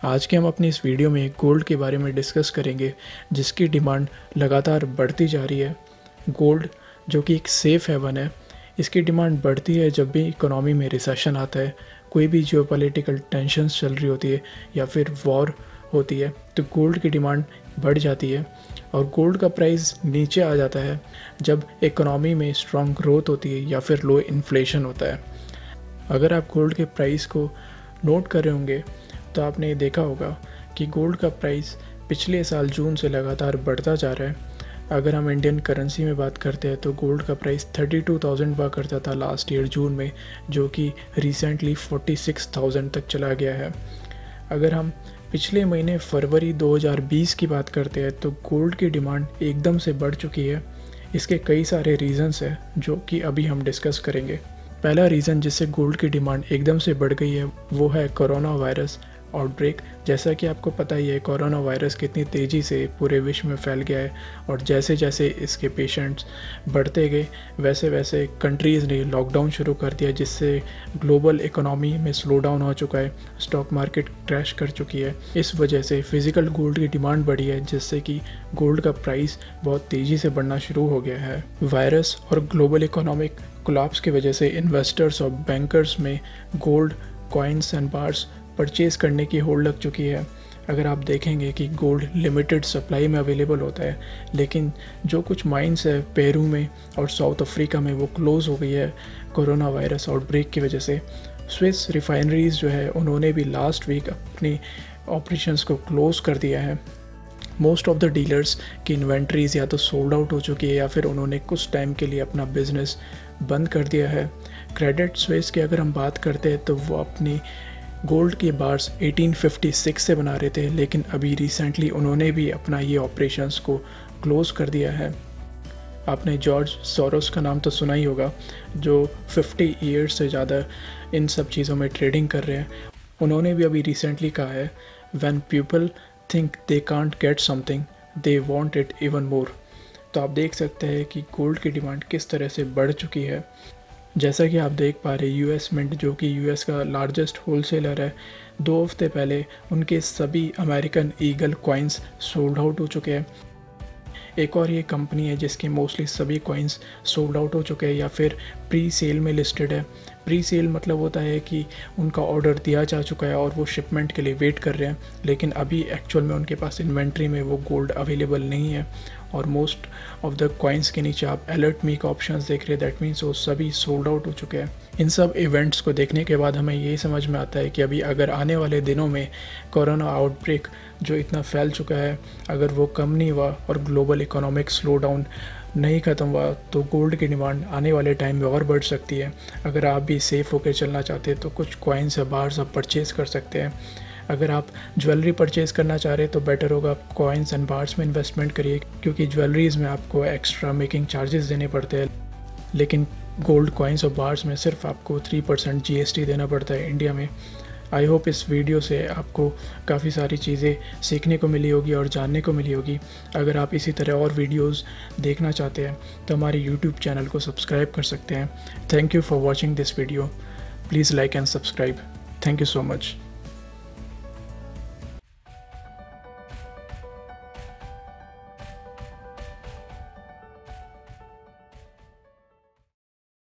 आज के हम अपनी इस वीडियो में गोल्ड के बारे में डिस्कस करेंगे जिसकी डिमांड लगातार बढ़ती जा रही है। गोल्ड जो कि एक सेफ़ हेवन है, इसकी डिमांड बढ़ती है जब भी इकोनॉमी में रिसेशन आता है, कोई भी जियोपॉलिटिकल टेंशन्स चल रही होती है या फिर वॉर होती है तो गोल्ड की डिमांड बढ़ जाती है और गोल्ड का प्राइस नीचे आ जाता है जब इकोनॉमी में स्ट्रॉन्ग ग्रोथ होती है या फिर लो इन्फ्लेशन होता है। अगर आप गोल्ड के प्राइस को नोट कर रहे होंगे तो आपने देखा होगा कि गोल्ड का प्राइस पिछले साल जून से लगातार बढ़ता जा रहा है। अगर हम इंडियन करेंसी में बात करते हैं तो गोल्ड का प्राइस 32,000 हुआ करता था लास्ट ईयर जून में, जो कि रिसेंटली 46,000 तक चला गया है। अगर हम पिछले महीने फरवरी 2020 की बात करते हैं तो गोल्ड की डिमांड एकदम से बढ़ चुकी है। इसके कई सारे रीज़न्स हैं जो कि अभी हम डिस्कस करेंगे। पहला रीज़न जिससे गोल्ड की डिमांड एकदम से बढ़ गई है वो है कोरोना वायरस आउटब्रेक। जैसा कि आपको पता ही है कोरोना वायरस कितनी तेज़ी से पूरे विश्व में फैल गया है और जैसे जैसे इसके पेशेंट्स बढ़ते गए वैसे वैसे कंट्रीज़ ने लॉकडाउन शुरू कर दिया, जिससे ग्लोबल इकोनॉमी में स्लो डाउन हो चुका है, स्टॉक मार्केट क्रैश कर चुकी है। इस वजह से फिज़िकल गोल्ड की डिमांड बढ़ी है जिससे कि गोल्ड का प्राइस बहुत तेज़ी से बढ़ना शुरू हो गया है। वायरस और ग्लोबल इकोनॉमिक कोलैप्स की वजह से इन्वेस्टर्स और बैंकर्स में gold coins and bars purchase करने की होड़ लग चुकी है। अगर आप देखेंगे कि गोल्ड लिमिटेड सप्लाई में अवेलेबल होता है, लेकिन जो कुछ माइंस है पेरू में और साउथ अफ्रीका में वो क्लोज़ हो गई है कोरोना वायरस आउटब्रेक की वजह से। स्विस रिफाइनरीज़ जो है उन्होंने भी लास्ट वीक अपनी ऑपरेशंस को क्लोज़ कर दिया है। मोस्ट ऑफ द डीलर्स की इन्वेंट्रीज़ या तो सोल्ड आउट हो चुकी है या फिर उन्होंने कुछ टाइम के लिए अपना बिजनेस बंद कर दिया है। क्रेडिट स्विस की अगर हम बात करते हैं तो वो अपनी गोल्ड के बार्स 1856 से बना रहे थे, लेकिन अभी रिसेंटली उन्होंने भी अपना ये ऑपरेशंस को क्लोज़ कर दिया है। आपने जॉर्ज सोरोस का नाम तो सुना ही होगा, जो 50 ईयर्स से ज़्यादा इन सब चीज़ों में ट्रेडिंग कर रहे हैं। उन्होंने भी अभी रिसेंटली कहा है, when people think they can't get something they want it even more. तो आप देख सकते हैं कि गोल्ड की डिमांड किस तरह से बढ़ चुकी है। जैसा कि आप देख पा रहे यूएस मिंट जो कि यूएस का लार्जेस्ट होलसेलर है, 2 हफ्ते पहले उनके सभी American Eagle coins sold out हो चुके हैं। एक और ये कंपनी है जिसके मोस्टली सभी कॉइन्स सोल्ड आउट हो चुके हैं या फिर प्री सेल में लिस्टेड है। प्री सेल मतलब होता है कि उनका ऑर्डर दिया जा चुका है और वो शिपमेंट के लिए वेट कर रहे हैं, लेकिन अभी एक्चुअल में उनके पास इन्वेंट्री में वो गोल्ड अवेलेबल नहीं है। और मोस्ट ऑफ द कॉइन्स के नीचे आप अलर्ट मी का ऑप्शंस देख रहे हैं, दैट मीन्स वो सभी सोल्ड आउट हो चुके हैं। इन सब इवेंट्स को देखने के बाद हमें ये समझ में आता है कि अभी अगर आने वाले दिनों में कोरोना आउटब्रेक जो इतना फैल चुका है, अगर वो कम नहीं हुआ और ग्लोबल इकोनॉमिक स्लो डाउन नहीं ख़त्म हुआ तो गोल्ड की डिमांड आने वाले टाइम में और बढ़ सकती है। अगर आप भी सेफ़ होकर चलना चाहते हैं तो कुछ कॉइन्स या बार्स आप परचेज़ कर सकते हैं। अगर आप ज्वेलरी परचेज़ करना चाह रहे हैं तो बेटर होगा आप कॉइन्स एंड बार्स में इन्वेस्टमेंट करिए, क्योंकि ज्वेलरीज़ में आपको एक्स्ट्रा मेकिंग चार्जेस देने पड़ते हैं, लेकिन गोल्ड कॉइन्स और बार्स में सिर्फ आपको 3% GST देना पड़ता है इंडिया में। आई होप इस वीडियो से आपको काफ़ी सारी चीज़ें सीखने को मिली होगी और जानने को मिली होगी। अगर आप इसी तरह और वीडियोस देखना चाहते हैं तो हमारे यूट्यूब चैनल को सब्सक्राइब कर सकते हैं। Thank you for watching this video. Please like and subscribe. Thank you so much.